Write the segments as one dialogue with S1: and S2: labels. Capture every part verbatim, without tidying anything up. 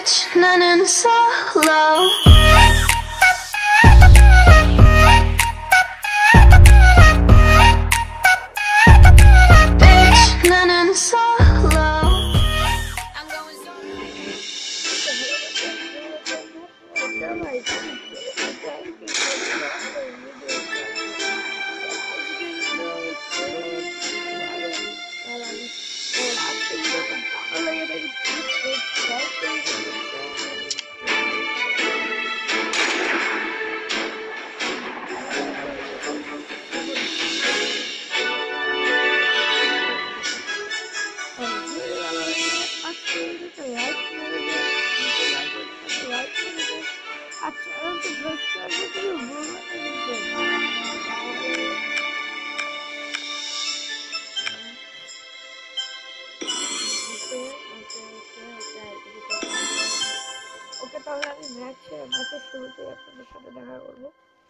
S1: Bitch, none in solo. Bitch, none in solo. I'm going ওকে তাহলে আমি ম্যাচে ম্যাচের শুরুতে আপনাদের সাথে দেখা করবো।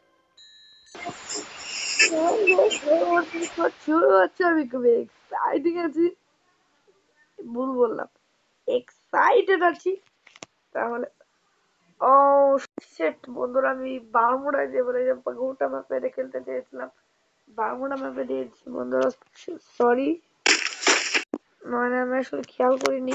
S1: শুরু হচ্ছে আমি খুবই এক্সাইটিং আছি, ভুল বললাম, এক্সাইটেড আছি। তাহলে ও শিট বন্ধুরা, আমি বারমুডায় যে বলে যে গোটা ম্যাপে খেলতে চেয়েছিলাম, বারমুডা ম্যাপে দিয়েছি বন্ধুরা, সরি, মানে আমি আসলে খেয়াল করিনি।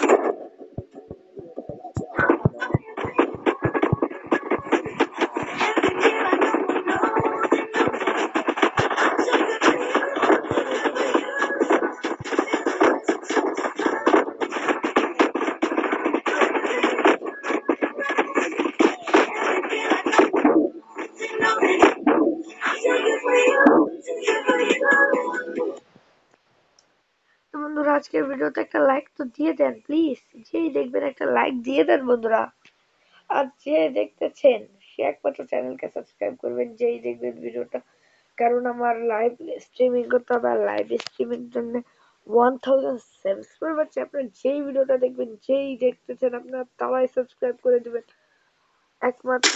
S1: বন্ধুরা আজকের ভিডিওতে একটা লাইক তো দিয়ে দেন প্লিজ, যেই দেখবেন একটা লাইক দিয়ে দেন বন্ধুরা। আর যে দেখতেছেন সে একমাত্র চ্যানেলকে সাবস্ক্রাইব করবেন যেই দেখবেন ভিডিওটা, কারণ আমার লাইভ স্ট্রিমিং করতে হবে। আর লাইভ স্ট্রিমিং জন্য ওয়ান থাউজেন্ড সাবস্ক্রাইবার চাই। আপনার যেই ভিডিওটা দেখবেন, যেই দেখতেছেন, আপনার তারাই সাবস্ক্রাইব করে দিবেন। একমাত্র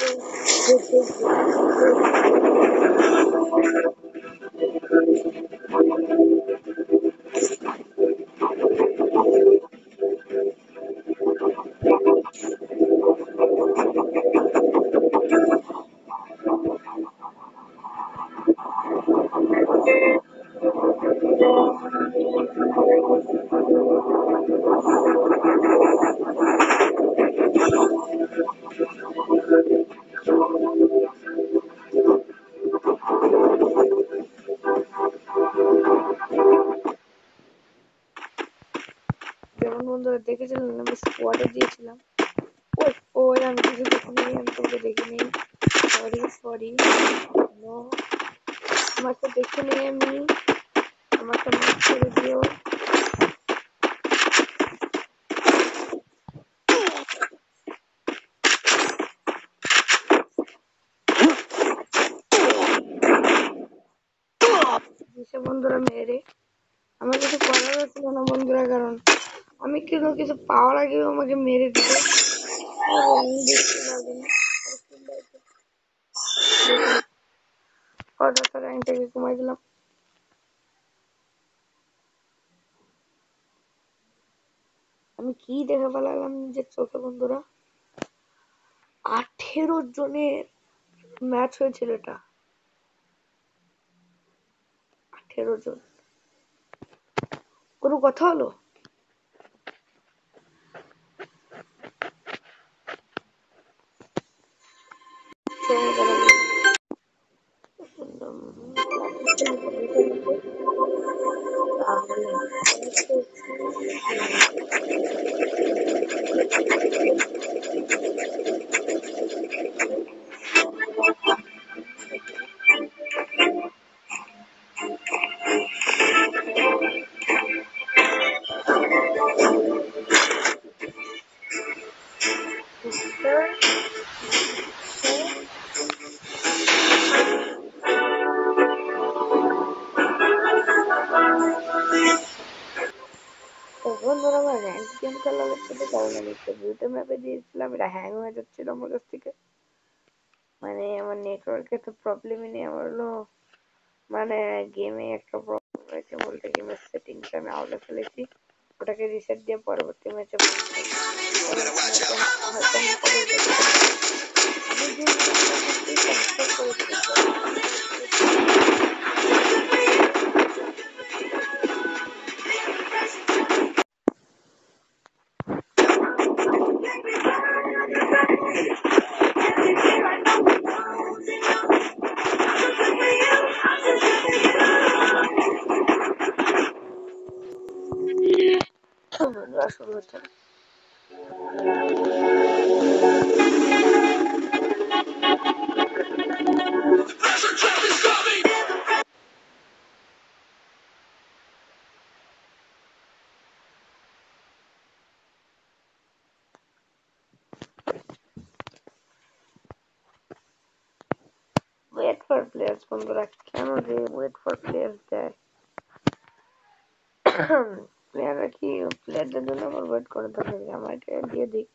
S1: যেমন বন্ধুরা দেখেছিলেন আমি স্কোয়াডে দিয়েছিলাম। ওই ওই আমি কিছু দেখিনি, আমি তোকে দেখিনি, সরি সরি, নো, আমাকে দেখে নিয়ে আমি, আমাকে মাফ করে দিও। বন্ধুরা মেরে আমার কিছু করার ছিল না বন্ধুরা, কারণ আমি কিন্তু কিছু পাওয়ার আগে আমাকে মেরে দিল। কমাই দিলাম। আমি কি দেখে ফেলালাম নিজের চোখে বন্ধুরা, আঠেরো জনের ম্যাচ হয়েছিল, এটা আঠেরো জন, কোনো কথা হলো? বন্ধুরা আমার র্যাঙ্ক গেম খেলা লাগছে, কারণ আমি একটা ম্যাপে দিয়েছিলাম, এটা হ্যাং হয়ে যাচ্ছিল আমার কাছ থেকে। মানে আমার নেটওয়ার্কে তো প্রবলেমই নেই, আমার হলো মানে গেমে একটা প্রবলেম হয়েছে বলতে, গেমের সেটিংস আমি আউটে ফেলেছি, ওটাকে রিসেট দিয়ে পরবর্তী ম্যাচে হয়তো আমি কমেন্ট করতে আমি যে ভিডিওগুলো করছি সাবস্ক্রাইব করে দেবেন শুরু হচ্ছে ওয়েট ফর প্লেয়ার্স বন্ধুরা কেন যে ওয়েট ফর প্লেয়ার্স দেয় প্লেয়াররা কি প্লেয়ারদের জন্য আমার ওয়েট করে থাকে আমাকে দিয়ে দিক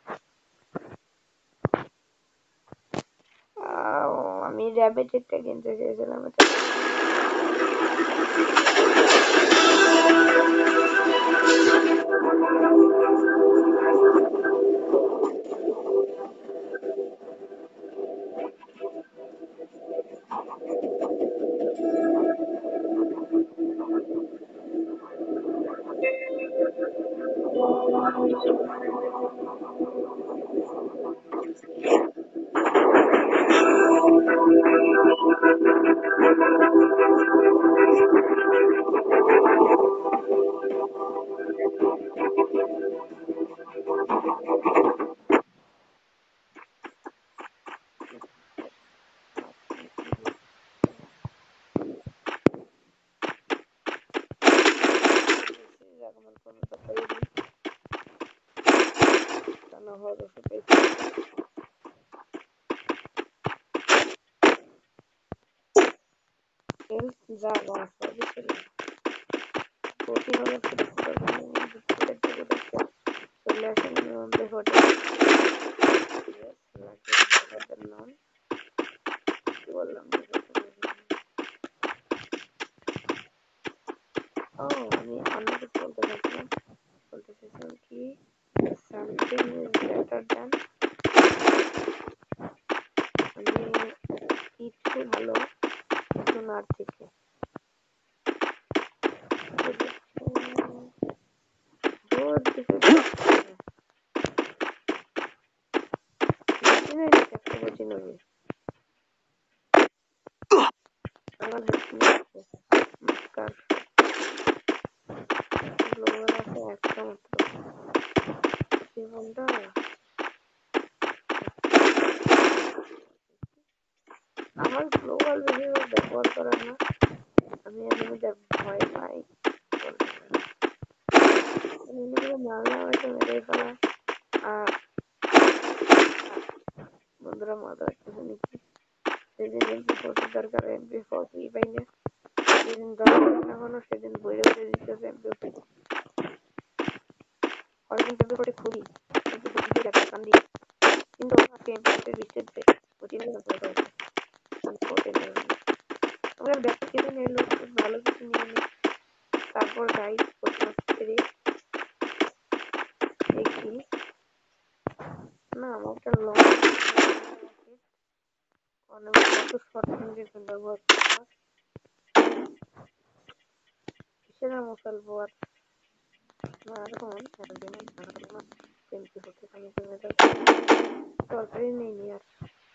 S1: আমি র্যাবিট একটা কিনতে চেয়েছিলাম এটা যা চলে আসেন বললাম ও আমি অন্য কিছু বলতে চাইছিলাম বলতে চাইছিলাম কি something is better than আমি কিছু ভালো শোনার থেকে बहुत difficult है একটা বুঝি নবি আমার হচ্ছে মাস্কার গ্লোবাল আছে একটা মাত্র জীবনটা আমার গ্লোবাল বেশিরভাগ ব্যবহার করে না আমি এমনি ভয় পাই মারলে আমাকে মেরে ফেলা আর বন্ধুরা মজা আসতেছে নাকি সেদিন এমপি ফোর্টি দরকার এমপি ফোর্টি পাই না সেদিন দরকার না কোনো সেদিন বইরে বইরে দিতেছে এমপি ফোর্টি হয়তো এমপি ফোর্টি খুবই এমপি ফোর্টি দিয়ে রাখতে কান্দি কিন্তু আজকে এমপি ফোর্টি রিস্টেট দেয় ওটি নিয়ে না করে আমরা ব্যাক থেকে নিয়ে এলো ভালো কিছু নিয়ে নিই তারপর গাইড করতে ছেড়ে দেখি না আমার একটা লং অনেক কত শর্ট রেঞ্জের ব্যবহার করতাম কিসের মশাল বোয়ার না এখন একদিন না এমপি হতে আমি তুমি তরকারি নেই নি আর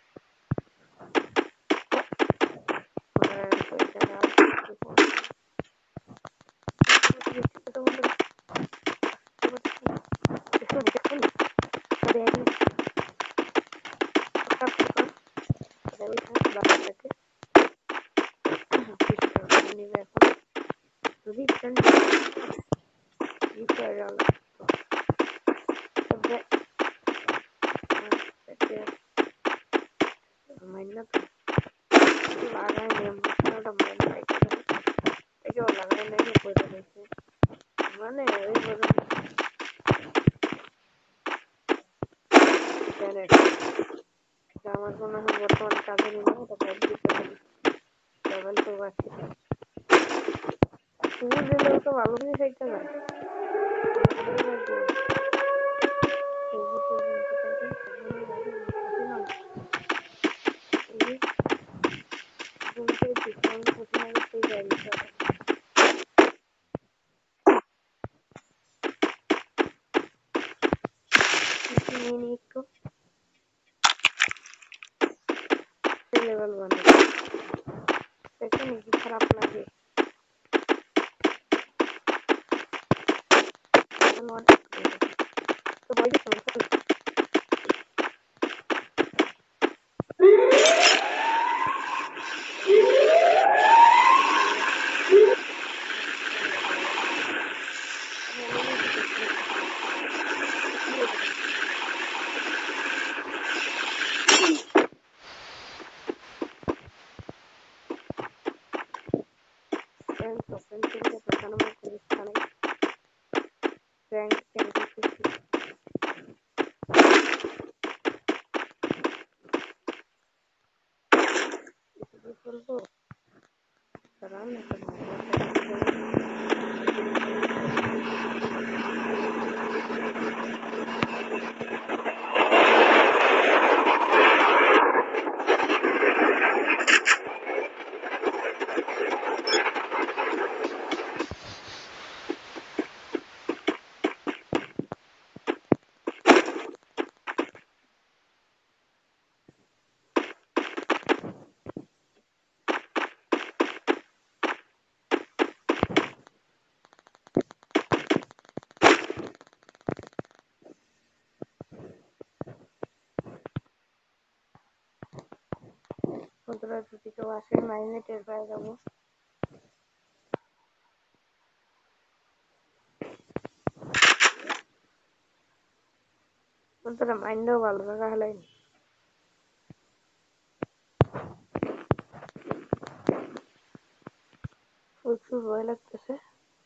S1: মানে ওই আমার কোনো বর্তমানে কাজে নেই না তো ফাইভ জি লেভেল তো বাড়ছে তুমি দিলেও তো ভালো জিনিস একটা যায় लेवल बने देखो नहीं खराब लगे तो भाई বন্ধুরা যদি কেউ আসে মাইনে টের পেয়ে যাবো বন্ধুরা মাইন্ডও ভালো জায়গা হলাইনি প্রচুর ভয় লাগতেছে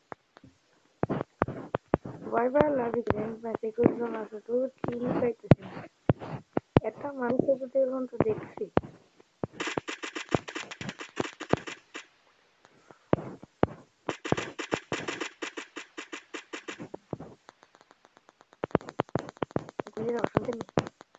S1: ভয় ভয় লাগে গ্র্যান্ড ম্যাচে কয়েকজন আছে তো কিল পাইতেছি না একটা মানুষের যদি এরকম তো দেখছি গুলির অপশনটা নেই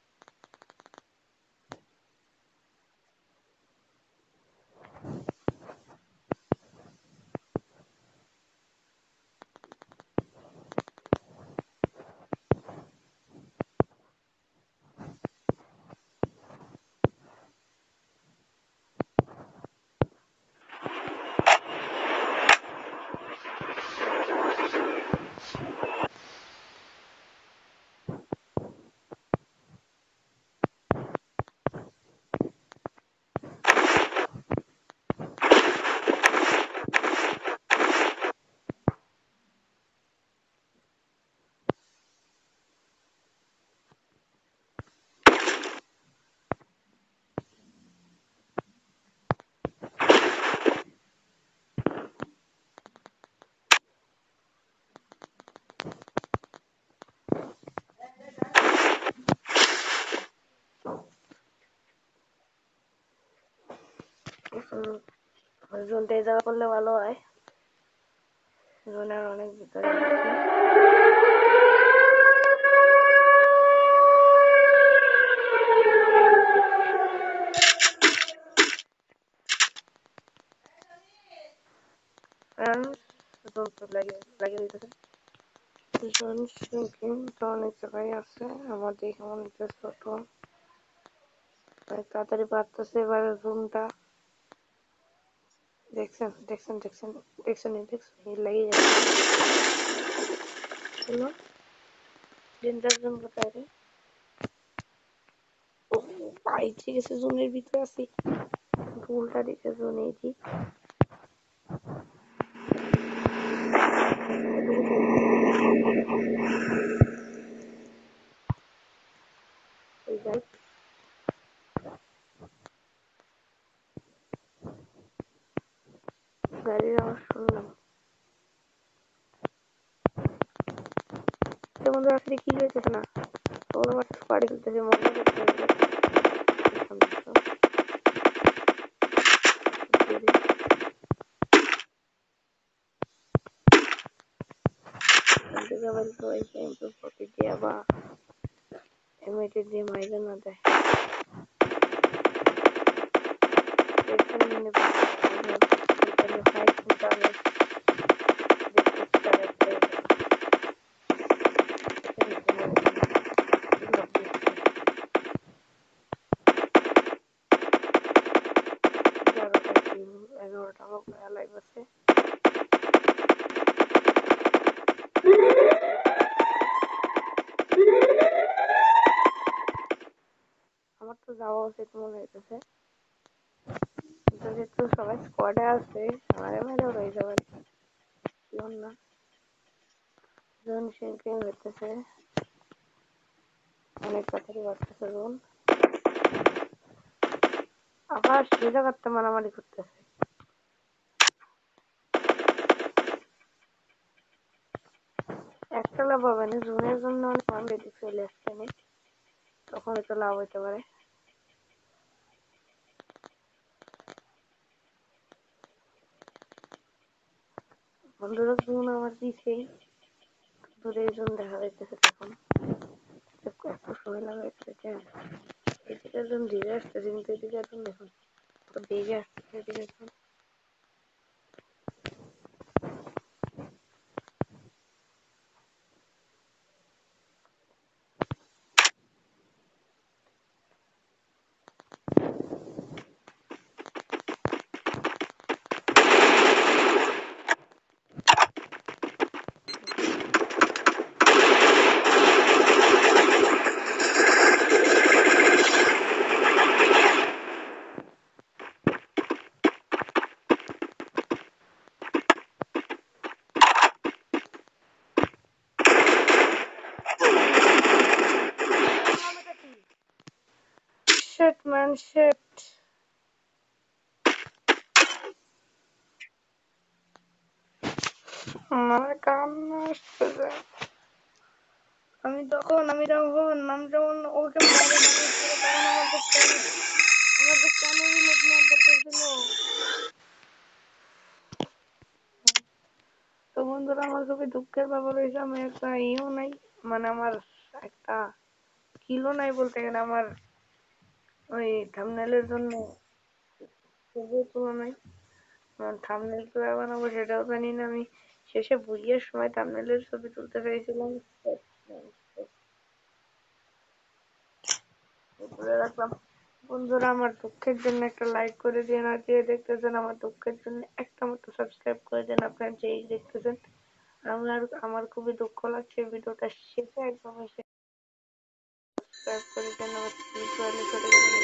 S1: জোনটা এই জায়গা করলে ভালো হয় জোনের অনেক ভিতরে লাগিয়ে দিতেছে অনেক জায়গায় আছে আমার দেখে মনে হচ্ছে ছোট তাড়াতাড়ি পারতেছে এবারে জুমটা দেখছেন দেখছেন দেখছেন দেখছেন দেখছেন লেগে যাচ্ছে ডেঞ্জার জোন কোথায় রে ও ভাই ঠিক আছে জোনের ভিতরে আছি ভুলটা দেখে জোনে ঠিক গাড়ির আওয়াজ শুনলাম বন্ধু আসলে কি হয়েছে না ওরা আমার পাড়ি খেলতেছে মজা করতে সবাই সবাই বা এমএটি দিয়ে মাইরে না দেয় এগারোটা লাইভ আছে আমার তো যাওয়া উচিত মনে হইতেছে যেহেতু সবাই স্কোয়াডে আছে আমারে মেরে রয়ে যাবে কেমন না জোন সিঙ্কিং হইতেছে অনেক কথাই বাড়তেছে জোন আবার সেই জায়গাতে মারামারি করতেছে একটা লাভ হবে না জোনের জন্য অনেক মামলা চলে আসছে তখন হয়তো লাভ হইতে পারে বন্ধুরা জোন আমার পিছেই দূরে জোন দেখা যাইতেছে তখন এত সময় লাগাইতেছে কেন এদিকে জোন ধীরে আসতেছে কিন্তু এদিকে জোন দেখুন বেগে আসতেছে এদিকে জোন Shit man, shit. আমার কান্না আসতেছে আমি তখন আমি যখন আমি যখন ওকে মারে তখন আমাদের আমাদের কেন রিলোড নেওয়ার দরকার ছিল তো বন্ধুরা আমার খুবই দুঃখের ব্যাপার হয়েছে আমি একটা ইও নাই মানে আমার একটা কিলো নাই বলতে গেলে আমার ওই থাম্বনেলের জন্য তুলনায় থাম্বনেল কিভাবে বানাবো সেটাও জানি না আমি শেষে বুঝিয়ে সময় থাম্বনেলের ছবি তুলতে চাইছিলাম তুলে রাখলাম বন্ধুরা আমার দুঃখের জন্য একটা লাইক করে দিন আর যে দেখতেছেন আমার দুঃখের জন্য একটা মতো সাবস্ক্রাইব করে দেন আপনারা যেই দেখতেছেন আমার আমার খুবই দুঃখ লাগছে ভিডিওটা শেষে একদম এসে সাবস্ক্রাইব করে দেন আমার ভিডিওটা করে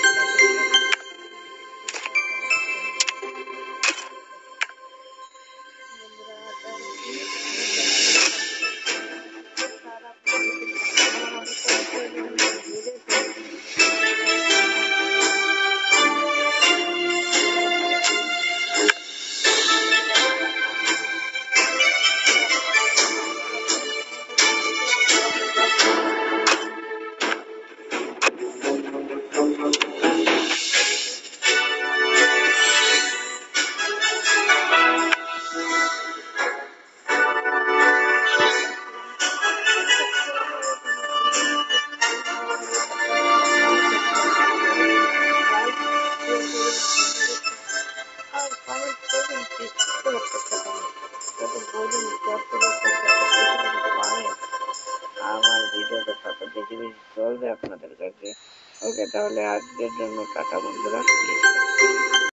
S1: আমার ভিডিওটা তত বেশি বেশি চলবে আপনাদের কাছে ওকে তাহলে আজকের জন্য টাটা বন্ধুরা।